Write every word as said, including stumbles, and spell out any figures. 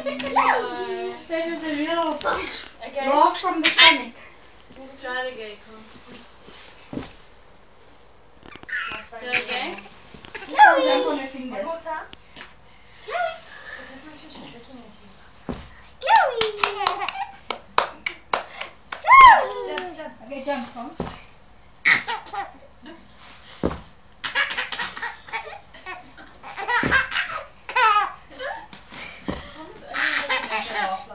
This is a real Okay. laugh from the stomach. Try it again, come. Do it again. Don't jump on your fingers. One more time. Chloe. Just make sure she's looking at you. Chloe. Chloe. Jump, jump. Okay, jump, come. Someone's only looking at you.